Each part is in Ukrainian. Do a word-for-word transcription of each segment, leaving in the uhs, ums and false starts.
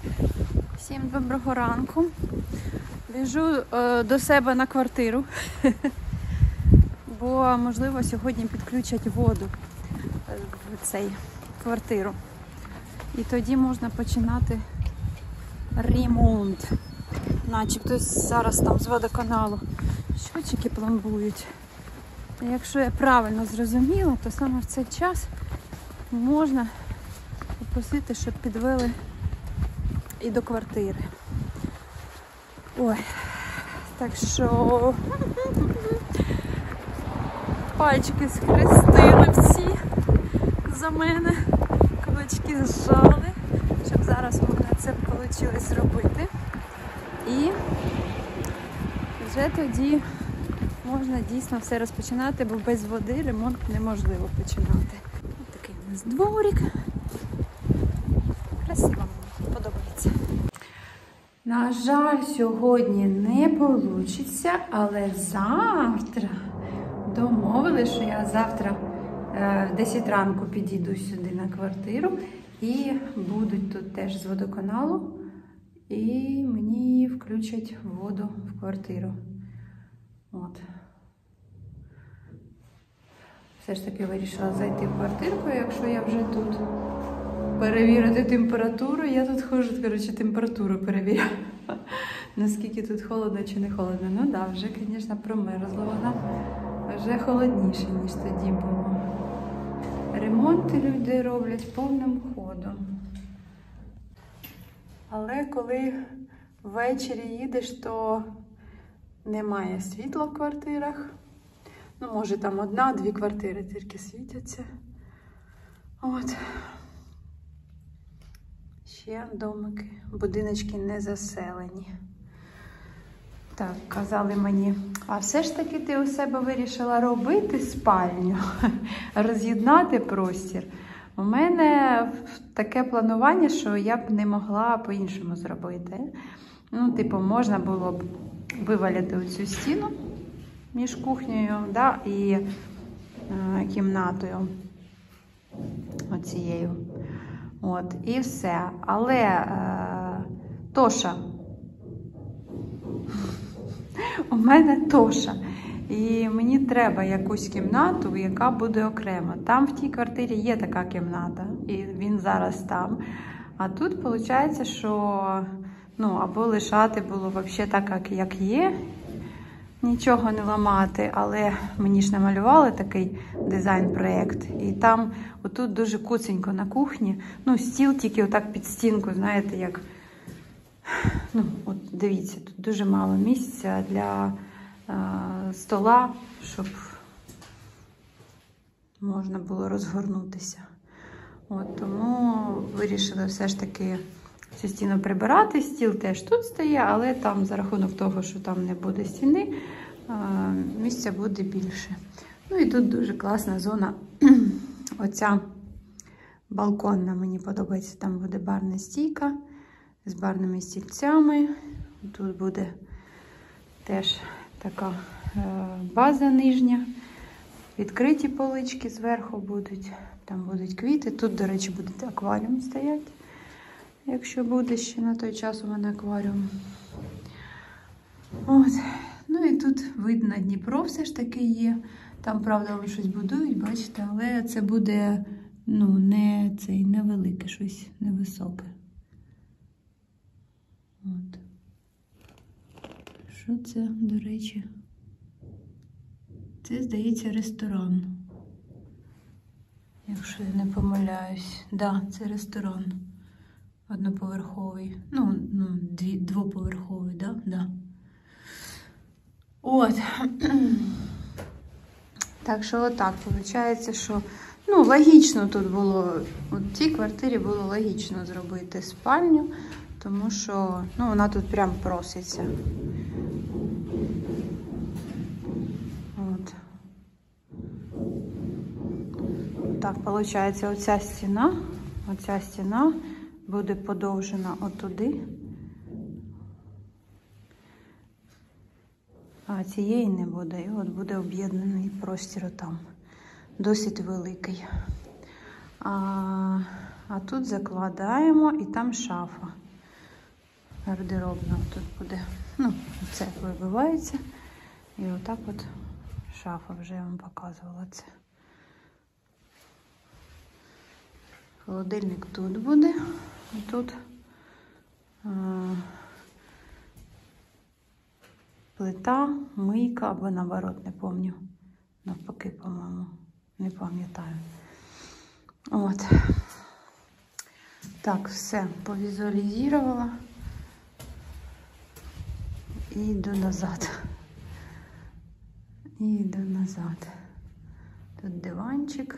Всім доброго ранку. Біжу е, до себе на квартиру, бо, можливо, сьогодні підключать воду в цей квартиру. І тоді можна починати ремонт. Начебто зараз там з водоканалу щотчики пломбують. І якщо я правильно зрозуміла, то саме в цей час можна попросити, щоб підвели і до квартири. Ой, так що пальчики схрестили всі за мене, кулачки зжали, щоб зараз у мене це вийшло зробити. І вже тоді можна дійсно все розпочинати, бо без води ремонт неможливо починати. Ось такий у нас дворик. Красиво, подобається. На жаль, сьогодні не вийде, але завтра домовили, що я завтра в десять ранку підійду сюди на квартиру і будуть тут теж з водоканалу і мені включать воду в квартиру. От. Все ж таки вирішила зайти в квартирку, якщо я вже тут. Перевірити температуру. Я тут ходжу, коротше, температуру перевіряю. Наскільки тут холодно чи не холодно. Ну так, вже, звісно, промерзла вона. Вже холодніше, ніж тоді було. Ремонти люди роблять повним ходом. Але коли ввечері їдеш, то немає світла в квартирах. Ну, може, там одна-дві квартири тільки світяться. От. Ще домики, будиночки не заселені. Так, казали мені, а все ж таки ти у себе вирішила робити спальню, роз'єднати простір. У мене таке планування, що я б не могла по-іншому зробити. Ну, типу, можна було б вивалити оцю стіну між кухнею, да, і е, кімнатою оцією. От, і все. Але е, Тоша. У мене Тоша. І мені треба якусь кімнату, яка буде окремо. Там в тій квартирі є така кімната, і він зараз там. А тут виходить, що ну, або лишати було взагалі так, як є, нічого не ламати, але мені ж намалювали такий дизайн-проєкт. І там, отут дуже куценько на кухні, ну, стіл тільки отак під стінку, знаєте, як, ну, от дивіться, тут дуже мало місця для е, стола, щоб можна було розгорнутися. От, тому вирішили все ж таки цю стіну прибирати. Стіл теж тут стає, але там за рахунок того, що там не буде стіни, місця буде більше. Ну і тут дуже класна зона. Оця балконна, мені подобається. Там буде барна стійка з барними стільцями. Тут буде теж така база нижня. Відкриті полички зверху будуть. Там будуть квіти. Тут, до речі, буде акваріум стояти. Якщо буде ще на той час у мене акваріум. От. Ну і тут видно Дніпро все ж таки є. Там, правда, вони щось будують, бачите, але це буде, ну, не цей, невелике, щось невисоке. От. Що це, до речі? Це, здається, ресторан. Якщо я не помиляюсь. Так, да, це ресторан. Одноповерховий. Ну, ну дві, двоповерховий, да? Да. От. Так що отак, виходить, що, ну, логічно тут було, у цій квартирі було логічно зробити спальню, тому що, ну, вона тут прям проситься. От. Так, виходить, оця стіна, оця стіна буде подовжена отуди. А цієї не буде. І от буде об'єднаний простір там. Досить великий. А, а тут закладаємо і там шафа. гардеробна тут буде. Ну, це вибивається. І отак от шафа, вже я вам показувала це. Холодильник тут буде. І тут а, плита, мийка або наоборот, не пам'ятаю. Навпаки, по-моєму, не пам'ятаю. От. Так, все, повізуалізувала. І йду назад. І йду назад. Тут диванчик.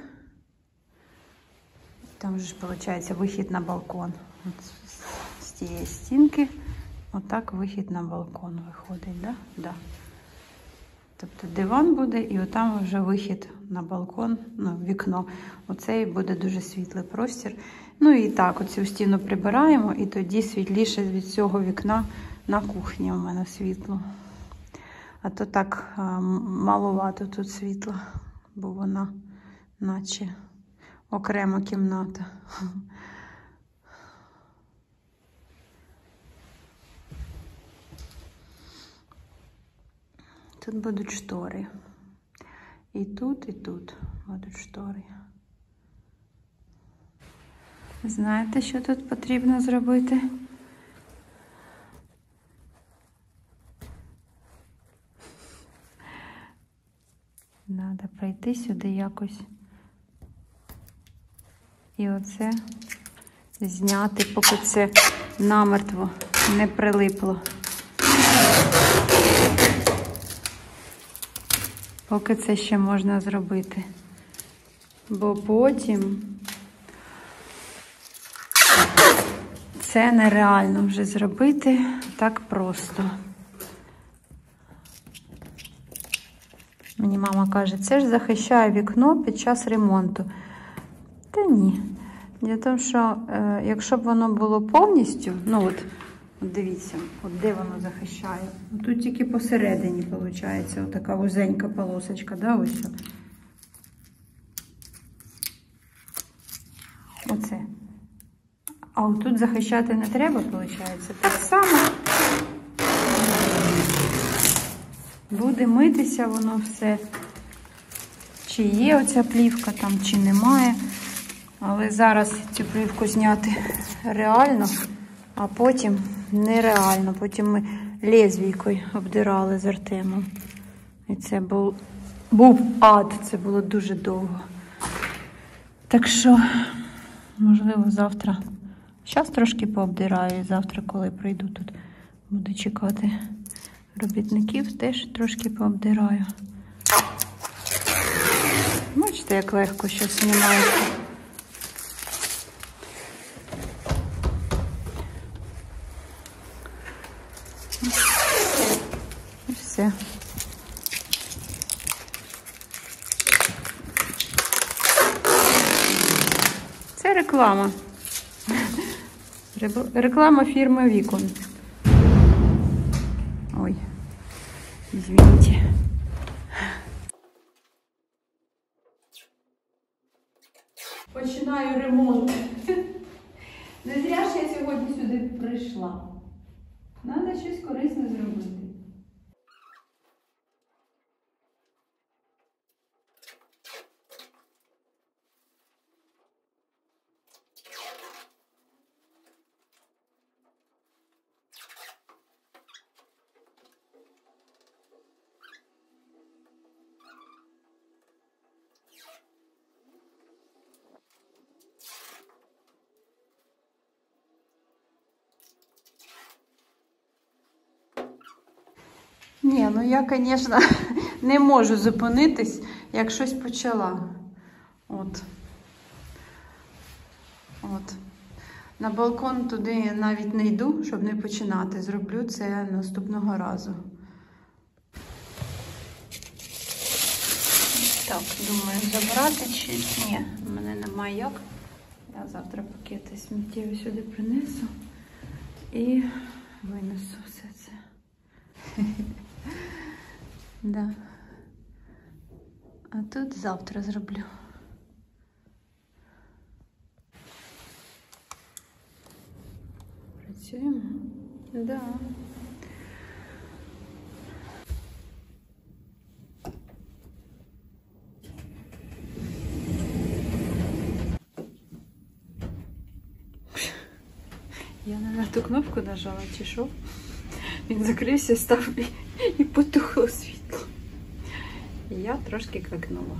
Там же ж, виходить, вихід на балкон. От з цієї стінки отак вихід на балкон виходить, да? Да. Тобто диван буде, і отам вже вихід на балкон, ну, вікно. Оцей буде дуже світлий простір. Ну і так, оцю стіну прибираємо, і тоді світліше від цього вікна на кухні у мене світло. А то так маловато тут світла, бо вона наче окрема кімната. Тут будуть штори. І тут, і тут будуть штори. Знаєте, що тут потрібно зробити? Треба прийти сюди якось. І оце зняти, поки це намертво не прилипло. Поки це ще можна зробити. Бо потім це нереально вже зробити так просто. Мені мама каже, це ж захищає вікно під час ремонту. Та ні. Для того, що е, якщо б воно було повністю, ну от, от дивіться, от де воно захищає. Тут тільки посередині, виходить, отака вузенька полосочка, да, ось. Оце. А от тут захищати не треба, виходить. Так само буде митися воно все. Чи є оця плівка там, чи немає. Але зараз цю плівку зняти реально, а потім нереально. Потім ми лезвійкою обдирали з Артемом. І це був, був ад, це було дуже довго. Так що, можливо, завтра, зараз трошки пообдираю, і завтра, коли прийду тут, буду чекати робітників, теж трошки пообдираю. Бачите, як легко щось знімається. І все. Це реклама. Реклама фірми Вікон. Ой, извините. Починаю ремонт. Не зря ж я сьогодні сюди прийшла. Треба щось корисне зробити. Ні, ну я, звісно, не можу зупинитись, як щось почала. От. От. На балкон туди навіть не йду, щоб не починати. Зроблю це наступного разу. Так, думаю, забрати чи ні, в мене немає як. Я завтра пакети сміттєві сюди принесу і винесу все це. Да. А тут завтра зроблю. Працюємо. Да. Я не на ту кнопку нажала, чи що? Він закрився, став і, і потухло світло. І я трошки крикнула.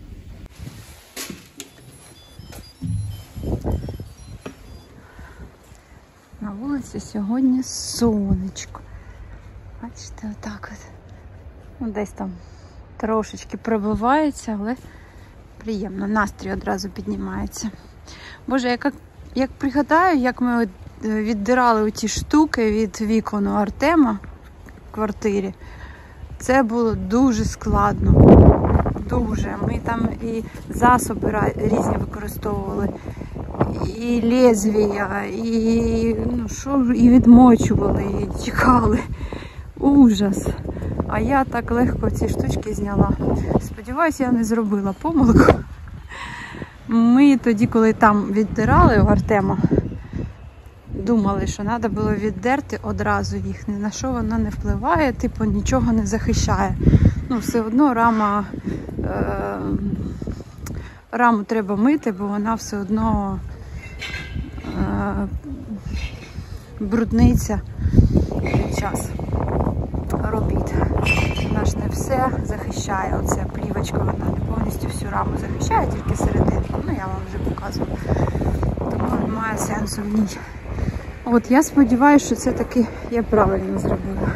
На вулиці сьогодні сонечко. Бачите, отак от. Ну, десь там трошечки пробивається, але приємно. Настрій одразу піднімається. Боже, як, як пригадаю, як ми віддирали оті штуки від вікон у Артема в квартирі, це було дуже складно. Дуже. Ми там і засоби різні використовували, і лезвія, і, ну, що, і відмочували, і чекали. Ужас. А я так легко ці штучки зняла. Сподіваюся, я не зробила помилку. Ми тоді, коли там віддирали у Артема, думали, що треба було віддерти одразу їх. Ні на що вона не впливає, типу нічого не захищає. Ну, все одно рама, е, раму треба мити, бо вона все одно е, брудниться під час робіт. Вона ж не все захищає. Оця плівочка, вона не повністю всю раму захищає, тільки серединку. Ну, я вам вже показувала. Тому немає сенсу в ній. От, я сподіваюся, що це таки я правильно зробила.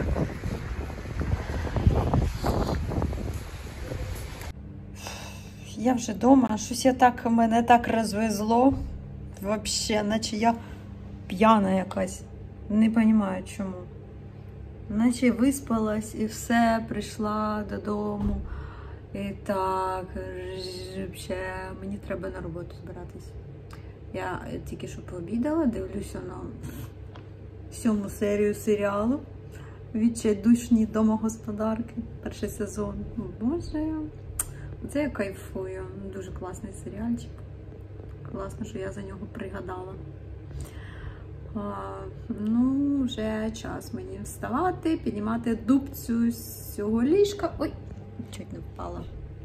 Я вже вдома, щось я так, мене так розвезло. Взагалі, наче я п'яна якась. Не розумію чому. Наче виспалась і все, прийшла додому. І так, взагалі, мені треба на роботу збиратись. Я тільки що пообідала, дивлюся на сьому серію серіалу «Відчайдушні домогосподарки», перший сезон. Боже, це я кайфую. Дуже класний серіальчик. Класно, що я за нього пригадала. А, ну, вже час мені вставати, піднімати дубцю з цього ліжка. Ой, чуть не впала.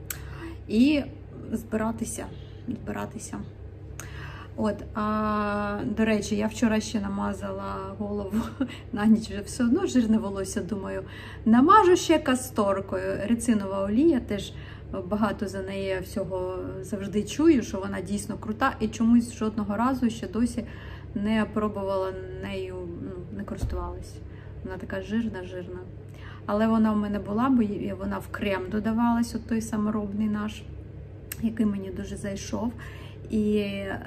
І збиратися, збиратися. От, а, до речі, я вчора ще намазала голову на ніч, вже все одно жирне волосся, думаю, намажу ще касторкою. Рецинова олія, теж багато за неї всього завжди чую, що вона дійсно крута, і чомусь жодного разу ще досі не пробувала нею, ну, не користувалась. Вона така жирна-жирна. Але вона в мене була, бо вона в крем додавалась, от той саморобний наш, який мені дуже зайшов. І е,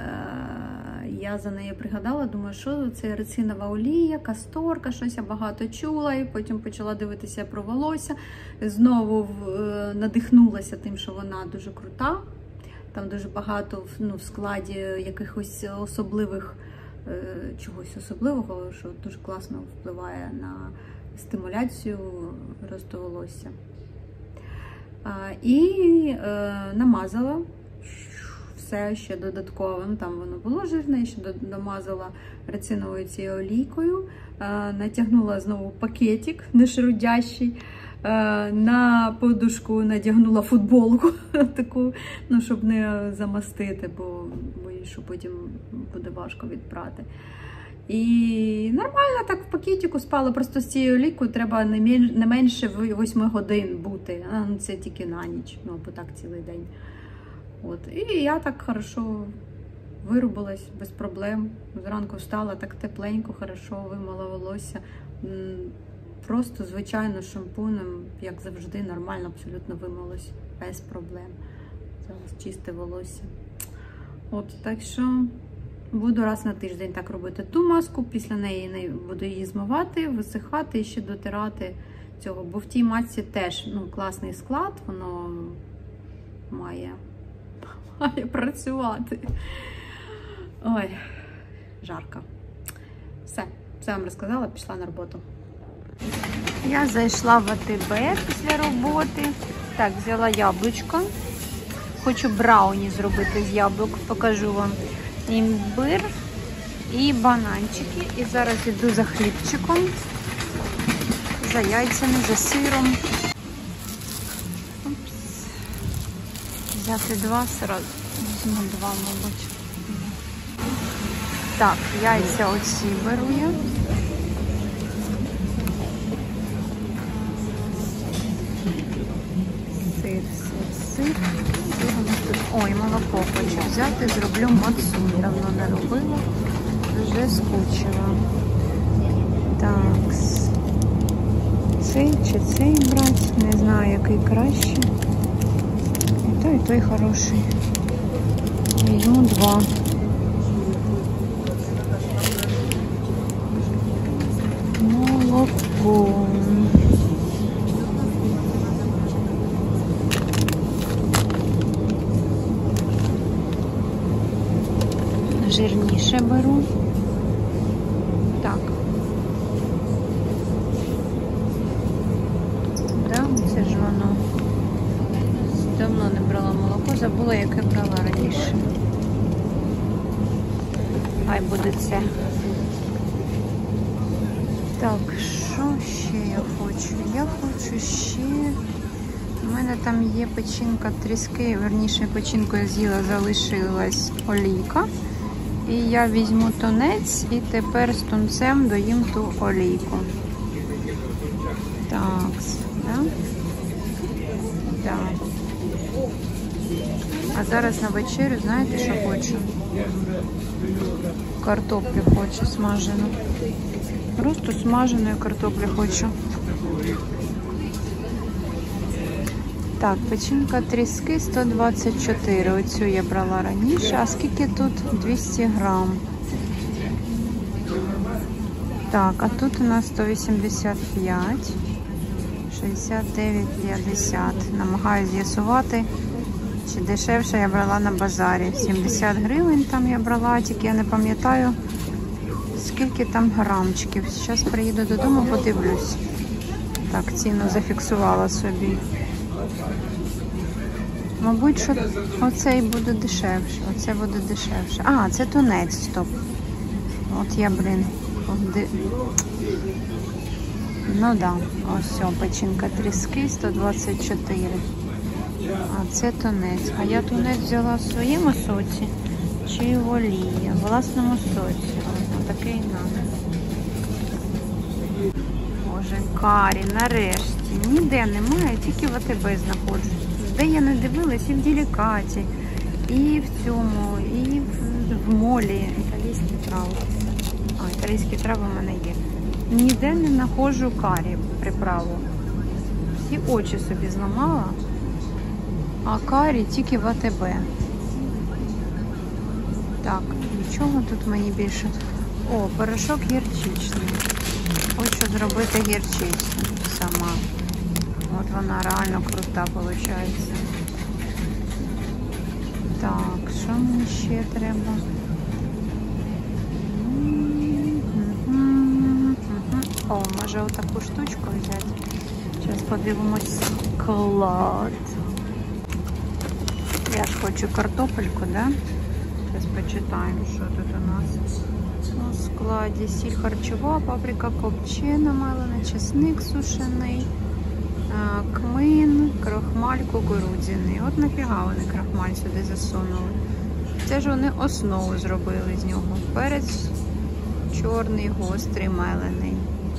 я за нею пригадала, думаю, що це рецинова олія, касторка, щось я багато чула, і потім почала дивитися про волосся. Знову е, надихнулася тим, що вона дуже крута. Там дуже багато, ну, в складі якихось особливих, е, чогось особливого, що дуже класно впливає на стимуляцію росту волосся. А, і е, намазала все ще додатково, ну, там воно було жирне, я ще намазала рециновою цією олійкою, е, натягнула знову пакетик нешрудящий, е, на подушку надягнула футболку таку, ну, щоб не замастити, бо боюсь, що потім буде важко відпрати. І нормально так в пакетику спала, просто з цією олійкою треба не менше восьми годин бути, а це тільки на ніч, ну, або так цілий день. От. І я так хорошо вирубилась, без проблем. Зранку встала, так тепленько, хорошо вимила волосся. Просто, звичайно, шампунем, як завжди, нормально абсолютно вимилась, без проблем. Зараз чисте волосся. От, так що буду раз на тиждень так робити ту маску, після неї буду її змивати, висихати і ще дотирати цього. Бо в тій масці теж, ну, класний склад, воно має... має працювати. Ой, жарко. Все, все вам розказала, пішла на роботу. Я зайшла в АТБ після роботи. Так, взяла яблучко. Хочу брауні зробити з яблук. Покажу вам. Імбир, і бананчики. І зараз йду за хлібчиком, за яйцями, за сиром. Упс. Взяти два сразу. Візьму два, мабуть. Так, яйця оці беру я. Сир, сир, сир. Ой, молоко хочу взяти, зроблю мацу. Давно не робила, вже скучила. Так, цей чи цей брати, не знаю, який краще. І той, і той хороший. Візьму два. Молоко. Жирніше беру. Так. Да, це ж воно. Давно не брала молоко, забула, яке брала раніше. Хай буде це. Так, що ще я хочу? Я хочу ще... У мене там є печінка тріски, верніше печінку я з'їла, залишилась олійка. І я візьму тунець і тепер з тунцем доїм ту олійку. Так, да? Так. А зараз на вечерю, знаєте, що хочу? Картоплю хочу смажену. Просто смаженої картоплі хочу. Так, печінка тріски сто двадцять чотири. Оцю я брала раніше. А скільки тут? двісті грам. Так, а тут у нас сто вісімдесят п'ять. шістдесят дев'ять п'ятдесят. Намагаюся з'ясувати, чи дешевше я брала на базарі. сімдесят гривень там я брала, тільки я не пам'ятаю, скільки там грамчиків. Зараз приїду додому, подивлюсь. Так, ціну зафіксувала собі. Мабуть, що оцей буде дешевше. Оце буде дешевше. А, це тунець, стоп. От я, блін. Ди... Ну да, ось все, печінка тріски сто двадцять чотири. А це тунець. А я тунець взяла в своєму соці чи в олії? В власному соці. Ось такий нам. Боже, карі, нарешті. Ніде немає, тільки в АТБ знаходжусь. Де я не дивилась, і в Делікаті, і в цьому, і в, в молі. Італійські трави. А, італійські трави в мене є. Ніде не знаходжу карі, приправу. Всі очі собі зламала, а карі тільки в АТБ. Так, нічого тут мені більше. О, порошок гірчичний. Хочу зробити гірчицю сама. От вона реально крута виходить. Так, що мені ще треба? О, може отаку штучку взяти. Зараз подивимось склад. Я ж хочу картопельку, да? Зараз почитаємо, що тут у нас. У складі сіль харчова, паприка копчена, мелена, чесник сушений, кмин, крохмаль кукурудзяний. От нафіга вони крохмаль сюди засунули. Це ж вони основу зробили з нього. Перець чорний, гострий, мелений.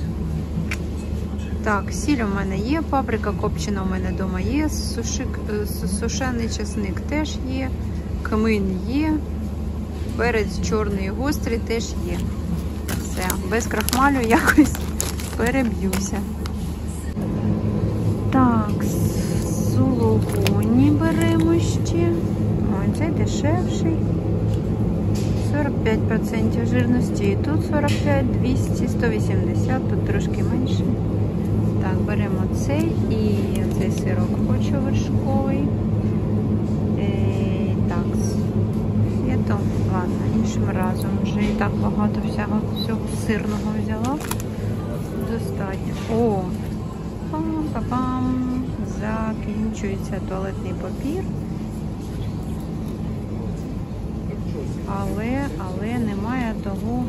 Так, сіль у мене є, паприка копчена у мене вдома є, сушик, сушений чесник теж є, кмин є, перець чорний, гострий теж є. Все, без крахмалю якось переб'юся. Так, сулугуні беремо ще. Ой, цей дешевший. сорок п'ять відсотків жирності. І тут сорок п'ять, двісті, сто вісімдесят, тут трошки менше. Так, беремо цей і цей сирок хочу вершковий. І, так, є то, ладно, іншим разом. Вже і так багато всього, всього сирного взяла. Достатньо. О! Пам-пам-пам! Закінчується туалетний папір. але, але немає того,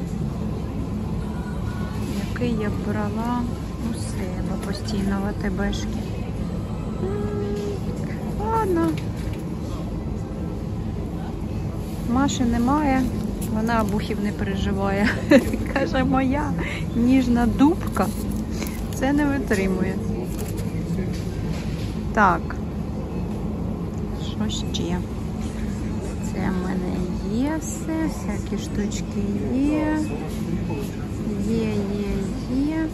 який я брала у себе постійно в АТБшки. Ладно. Маші немає, вона обухів не переживає. Каже, моя ніжна дубка це не витримує. Так. Що ще? Це в мене є все, всякі штучки є. Є, є, є.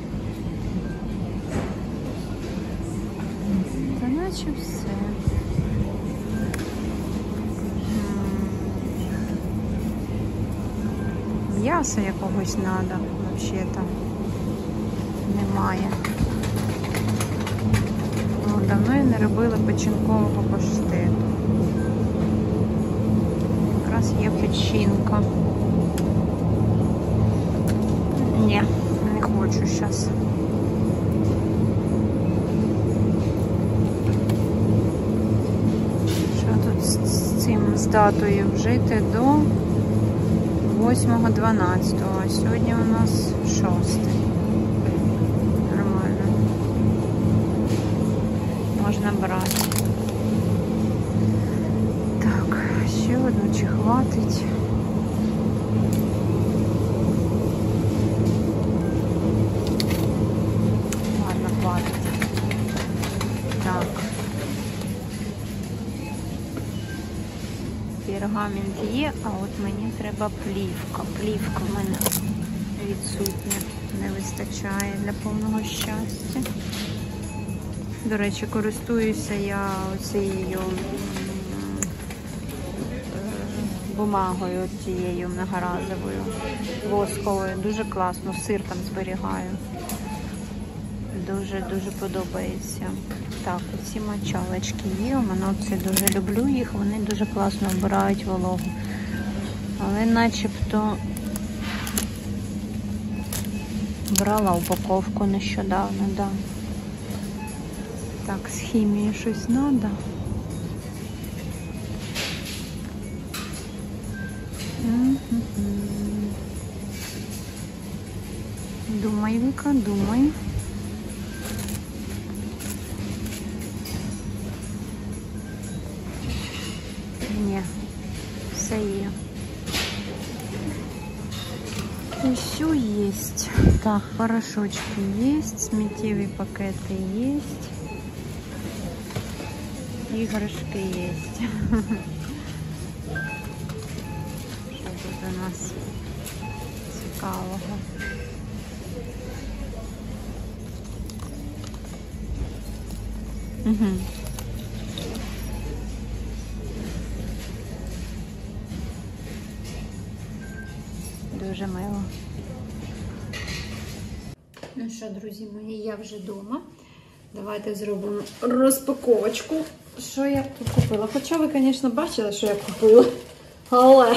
Та наче все. М'яса якогось треба, взагалі-то немає. Ну, давно я не робила печінкового паштету. Якраз є печінка. Ні, не хочу зараз. Що тут з, з цим, з датою вжити до восьмого дванадцятого, а сьогодні у нас шосте. Нормально. Можна брати. Так, ще одну чи хватить? Ладно, хватить. Так. Пергамент є, а от мені треба плівка. Плівка в мене відсутня, не вистачає для повного щастя. До речі, користуюся я цією бумагою, цією многоразовою, восковою. Дуже класно, сир там зберігаю. Дуже-дуже подобається. Так, оці мочалочки є, у мене це дуже люблю їх, вони дуже класно вбирають вологу. Але начебто брала упаковку нещодавно, да. Так, з хімії щось треба. Думай, Віка, думай. Ні, все є. Все есть. Так, порошочки есть, сміттєві пакети есть, іграшки есть. Що тут у нас цікавого? Угу. Дуже мило. Ну що, друзі мої, я вже вдома. Давайте зробимо розпаковочку. Що я тут купила? Хоча ви, звісно, бачили, що я купила. Але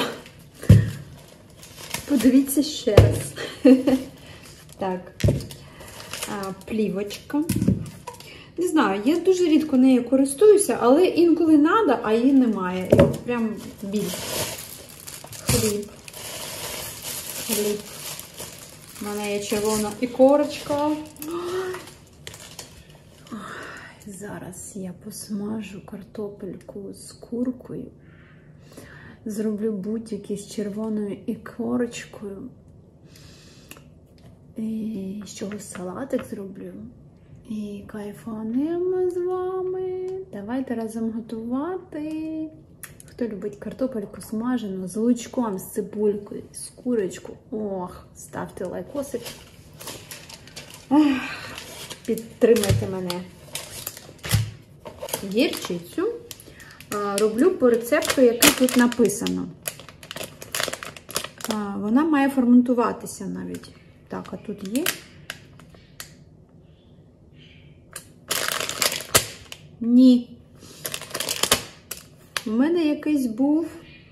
подивіться ще раз. Так. Плівочка. Не знаю, я дуже рідко нею користуюся, але інколи треба, а її немає. І от прям біль. Хліб. Хліб. У мене є червона ікорочка. Зараз я посмажу картопельку з куркою. Зроблю будь-які з червоною ікорочкою. І з чого салатик зроблю. І кайфанемо з вами. Давайте разом готувати. Хто любить картопельку смажену з лучком, з цибулькою, з курочкою. Ох, ставте лайкосик. Ох, підтримайте мене. Гірчицю роблю по рецепту, який тут написано. Вона має ферментуватися навіть. Так, а тут є? Ні. У мене якийсь був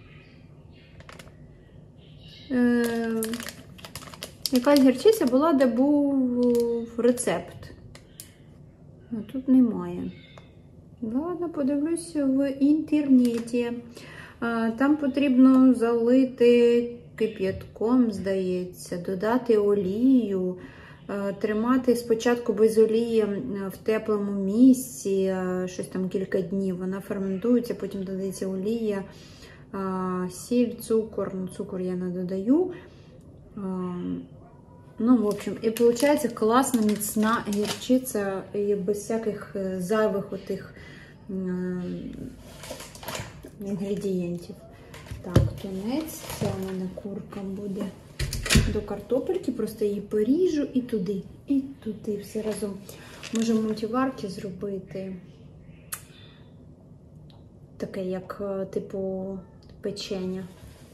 е, якась гірчиця була, де був рецепт. А тут немає. Ладно, подивлюся в інтернеті. Там потрібно залити кип'ятком, здається, додати олію, тримати спочатку без олії в теплому місці, щось там кілька днів. Вона ферментується, потім додається олія, сіль, цукор. Ну, цукор я не додаю. Ну, в общем, і виходить класна, міцна гірчиця і без всяких зайвих отих інгредієнтів. Так, тунець, це у мене курка буде до картопельки, просто її поріжу і туди, і туди, все разом. Можемо в мультиварці зробити таке, як, типу, печення.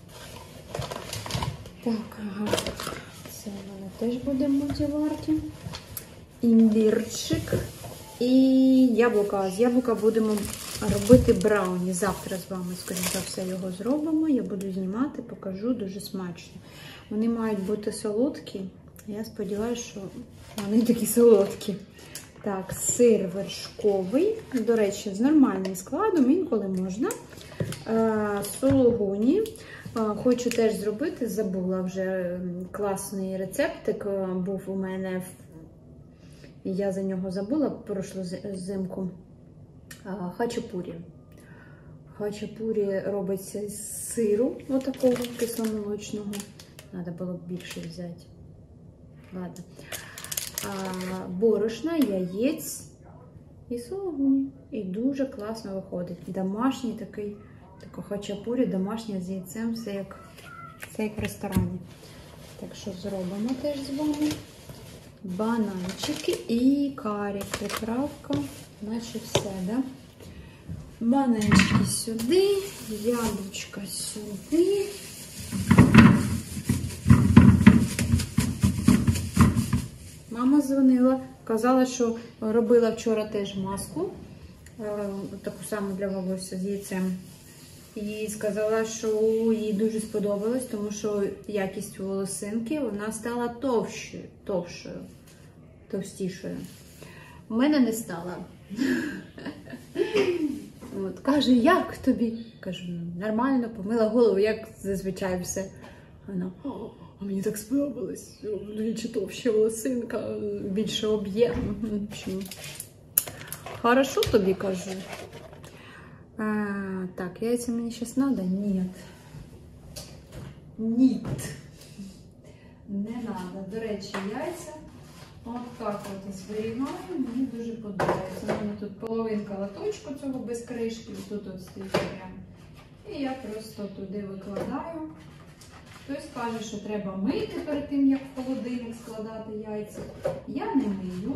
Так, ага. Це у мене теж буде в мультиварці. Імбірчик і яблука. З яблука будемо робити брауні. Завтра з вами, скоріш за все, його зробимо. Я буду знімати, покажу, дуже смачно. Вони мають бути солодкі. Я сподіваюся, що вони такі солодкі. Так, сир вершковий. До речі, з нормальним складом, інколи можна. Сулугуні. Хочу теж зробити, забула вже класний рецептик, був у мене, я за нього забула прошлу зимку. Хачапурі. Хачапурі робиться з сиру, отакого кисломолочного. Треба було б більше взяти. Ладно. Борошна, яєць і сулугуні. І дуже класно виходить. Домашній такий. Таке хачапурі, домашнє з яйцем, все як, все як в ресторані. Так що зробимо теж з вами. Бананчики і карі. Приправка, наче все, да? Бананчики сюди, яблучка сюди. Мама дзвонила, казала, що робила вчора теж маску, таку саму для волосся з яйцем. І сказала, що їй дуже сподобалось, тому що якість волосинки, вона стала товщою, товщою, товстішою. У мене не стала. От, каже, як тобі? Кажу, нормально, помила голову, як зазвичай все. Вона, а мені так сподобалось, більше товща волосинка, більше об'єм. Хорошо тобі, кажу. А, так, яйца мне сейчас надо? Нет. Нет. Не надо. До речі, яйця от так от зберігаю. Мені дуже подобається. У мене тут половинка лоточку цього без кришки. Тут от стоїть прямо. І я просто туди викладаю. Хтось каже, що треба мити перед тим, як в холодильник складати яйця. Я не мию.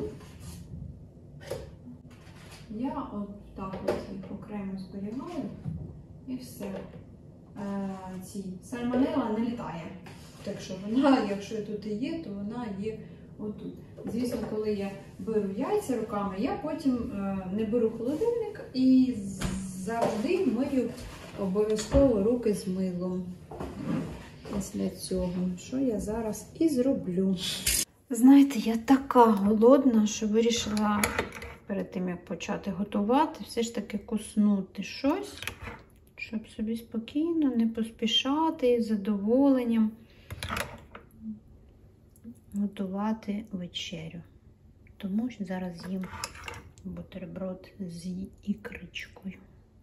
Я от так от їх окремо зберігаю і все. Е, ці сальмонелла не літає. Так що вона, якщо тут і є, то вона є отут. Звісно, коли я беру яйця руками, я потім е, не беру холодильник і завжди мию обов'язково руки з милом. Після цього, що я зараз і зроблю. Знаєте, я така голодна, що вирішила перед тим, як почати готувати, все ж таки куснути щось, щоб собі спокійно, не поспішати, з задоволенням готувати вечерю. Тому що зараз з'їм бутерброд з ікричкою.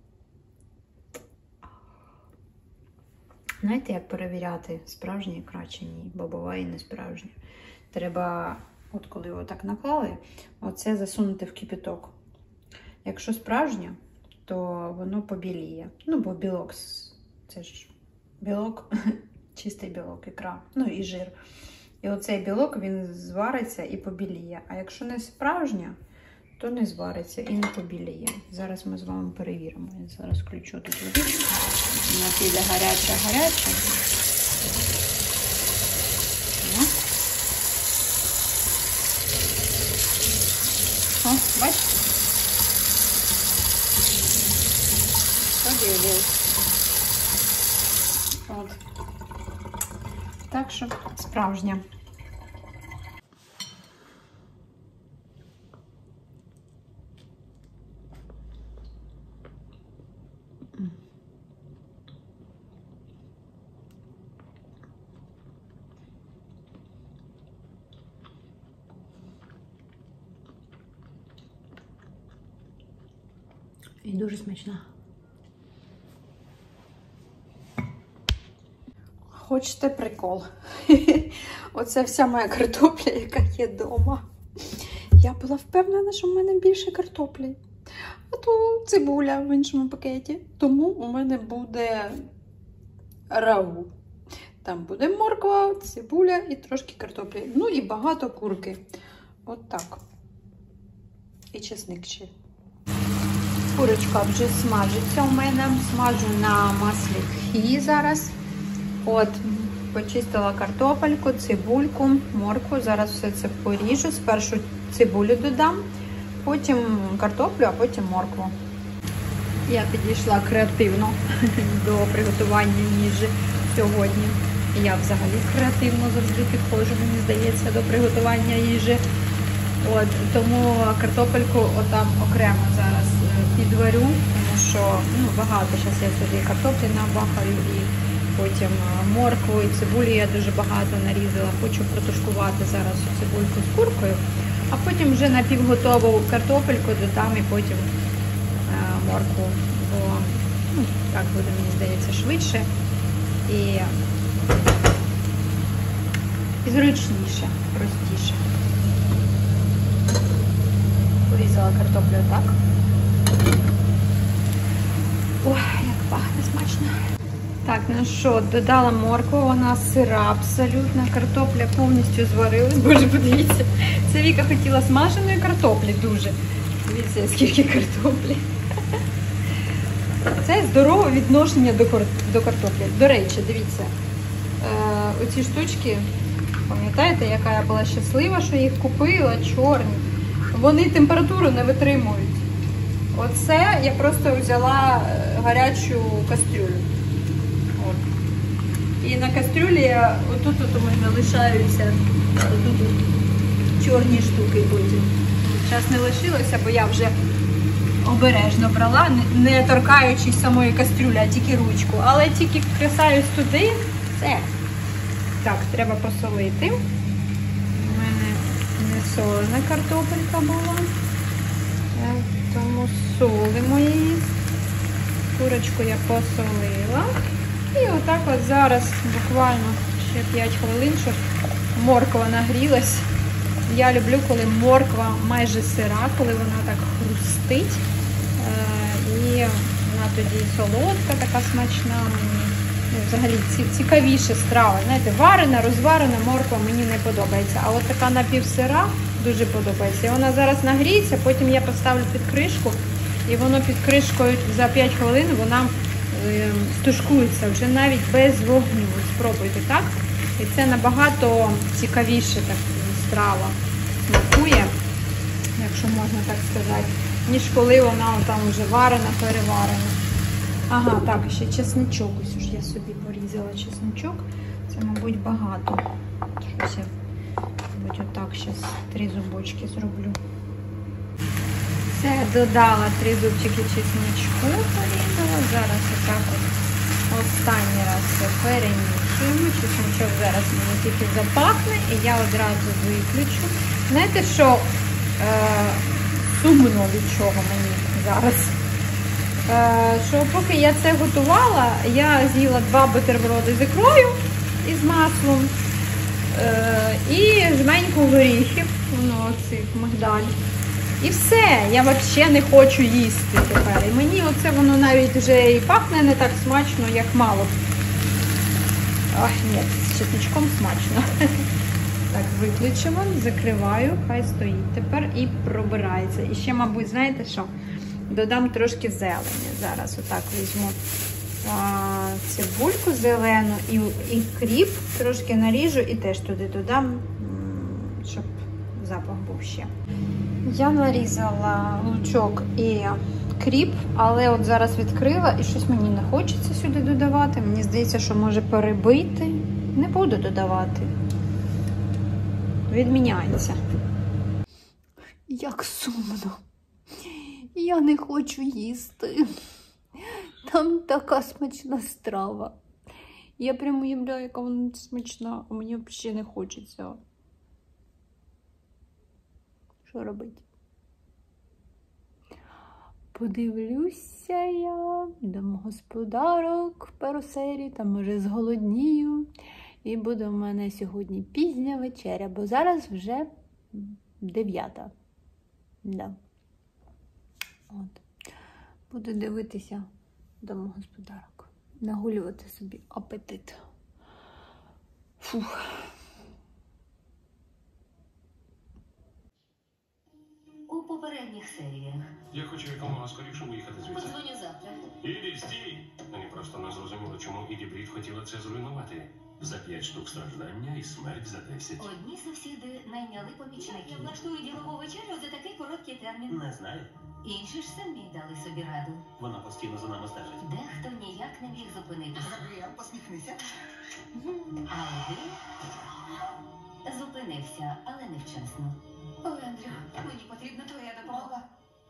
Знаєте, як перевіряти, справжня ікра чи ні, бо буває не справжня. Треба, от коли його так наклали, оце засунути в кипяток. Якщо справжня, то воно побіліє. Ну, бо білок, це ж білок, чистий білок, ікра, ну і жир. І оцей білок, він звариться і побіліє. А якщо не справжня, то не звариться і не побіліє. Зараз ми з вами перевіримо. Я зараз включу тут водичку. Вона піде гаряча-гаряча. О, бачите? Побілів. От. Так що справжня. І дуже смачна. Хочете прикол? Оце вся моя картопля, яка є вдома. Я була впевнена, що в мене більше картоплі. А то цибуля в іншому пакеті. Тому у мене буде рагу. Там буде морква, цибуля і трошки картоплі. Ну і багато курки. От так. І чесник ще. Курочка вже смажиться у мене. Смажу на маслі хі зараз. От, почистила картопельку, цибульку, моркву. Зараз все це поріжу. Спершу цибулю додам, потім картоплю, а потім моркву. Я підійшла креативно до приготування їжі сьогодні. Я взагалі креативно завжди підходжу, мені здається, до приготування їжі. От, тому картопельку отам окремо зараз підварю, тому що ну, багато зараз я собі картоплі набахаю і потім моркву і цибулі я дуже багато нарізала. Хочу протушкувати зараз цибульку з куркою, а потім вже напівготову картопельку додам і потім е, моркву, бо ну, так буде, мені здається, швидше і, і зручніше, простіше. Порізала картоплю так. Ой, як пахне смачно. Так, ну що, додала моркву, вона сира абсолютно, картопля повністю зварилась. Боже, подивіться, це Віка хотіла смаженої картоплі дуже. Дивіться, скільки картоплі. Це здорове відношення до, до картоплі. До речі, дивіться, е, оці штучки, пам'ятаєте, яка я була щаслива, що їх купила, чорні. Вони температуру не витримують. Оце я просто взяла гарячу кастрюлю. От. І на кастрюлі я, отут от у мене лишаються отут от чорні штуки потім. Зараз не лишилося, бо я вже обережно брала, не торкаючись самої кастрюлі, а тільки ручку. Але тільки касаюсь туди, все. Так, треба посолити. У мене не солена картопелька була, тому солимо її. Курочку я посолила. І отак от зараз буквально ще п'ять хвилин, щоб морква нагрілась. Я люблю, коли морква майже сира, коли вона так хрустить. І вона тоді солодка, така смачна. Ну, взагалі цікавіша страва. Знаєте, варена, розварена морква мені не подобається. А от така напівсира дуже подобається. І вона зараз нагріється, потім я поставлю під кришку. І воно під кришкою за п'ять хвилин вона е, стушкується вже навіть без вогню. Спробуйте так. І це набагато цікавіше так, страва смакує, якщо можна так сказати, ніж коли вона там вже варена, переварена. Ага, так, ще чесничок. Ось ж я собі порізала чесничок. Це, мабуть, багато. Щось я, мабуть, отак зараз три зубочки зроблю. Все, додала три зубчики чесничку, порізала. Зараз отак от останній раз все перемішуємо. Чесничок зараз мені тільки запахне і я одразу виключу. Знаєте, що е, сумно від чого мені зараз? Е, що поки я це готувала, я з'їла два бутерброди з ікрою і з маслом е, і жменьку горіхів, ну, цих мигдаль. І все, я взагалі не хочу їсти тепер. І мені оце воно навіть вже і пахне не так смачно, як мало. Ах, ні, з чесничком смачно. Так, виключимо, закриваю, хай стоїть тепер і пробирається. І ще, мабуть, знаєте що? Додам трошки зелені. Зараз отак візьму а, цибульку зелену і, і кріп трошки наріжу і теж туди додам, щоб запах був ще. Я нарізала лучок і кріп, але от зараз відкрила і щось мені не хочеться сюди додавати. Мені здається, що може перебити. Не буду додавати. Відміняється. Як сумно. Я не хочу їсти. Там така смачна страва. Я прямо уявляю, яка вона смачна, а мені взагалі не хочеться. Що робити? Подивлюся я домогосподарок пару серій, там може зголоднію. І буде в мене сьогодні пізня вечеря, бо зараз вже дев'ята. Да. От. Буду дивитися домогосподарок. Нагулювати собі апетит. Фух. У попередніх серіях. Я хочу якомога скоріше виїхати звідси. Подзвоню завтра. Іді, стій! Мені просто не зрозуміло, чому Іді Брід хотіла це зруйнувати. За п'ять штук страждання і смерть за десять. Одні сусіди найняли помічників. Я влаштую ділову вечерю за такий короткий термін. Не знаю. Інші ж самі дали собі раду. Вона постійно за нами стежить. Дехто ніяк не міг зупинитися. Габріел, посміхнися. А один зупинився, але невчасно. О, Ендрю, мені потрібна твоя допомога.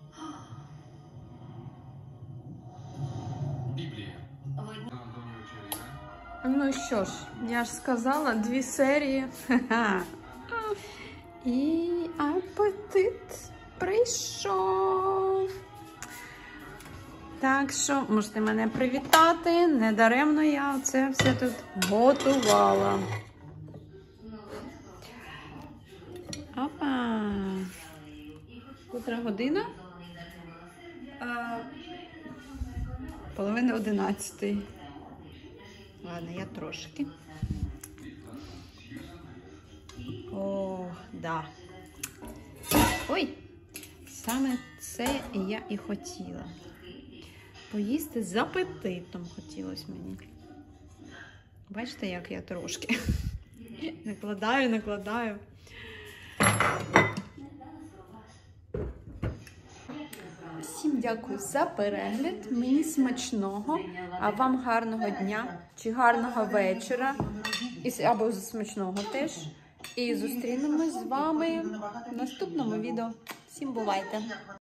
Біблія. В одній Ну що ж, я ж сказала, дві серії. Ха-ха. І апетит прийшов. Так що можете мене привітати. Недаремно я це все тут готувала. Опа. Котра година? А, половина одинадцятої. Ладно, я трошки. О, да. Ой, саме це я і хотіла. Поїсти з апетитом хотілося мені. Бачите, як я трошки накладаю, накладаю. Всім дякую за перегляд. Мені смачного, а вам гарного дня чи гарного вечора. І, або смачного теж. І зустрінемось з вами в наступному відео. Всім бувайте!